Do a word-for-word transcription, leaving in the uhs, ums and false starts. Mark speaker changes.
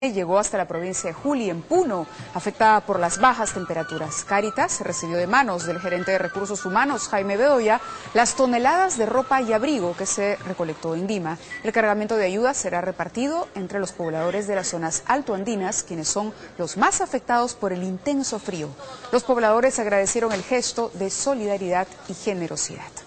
Speaker 1: Llegó hasta la provincia de Juli, en Puno, afectada por las bajas temperaturas. Cáritas recibió de manos del gerente de Recursos Humanos, Jaime Bedoya, las toneladas de ropa y abrigo que se recolectó en Lima. El cargamento de ayuda será repartido entre los pobladores de las zonas altoandinas, quienes son los más afectados por el intenso frío. Los pobladores agradecieron el gesto de solidaridad y generosidad.